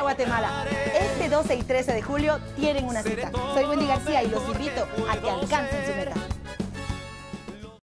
Guatemala. Este 12 y 13 de julio tienen una cita. Soy Wendy García y los invito a que alcancen su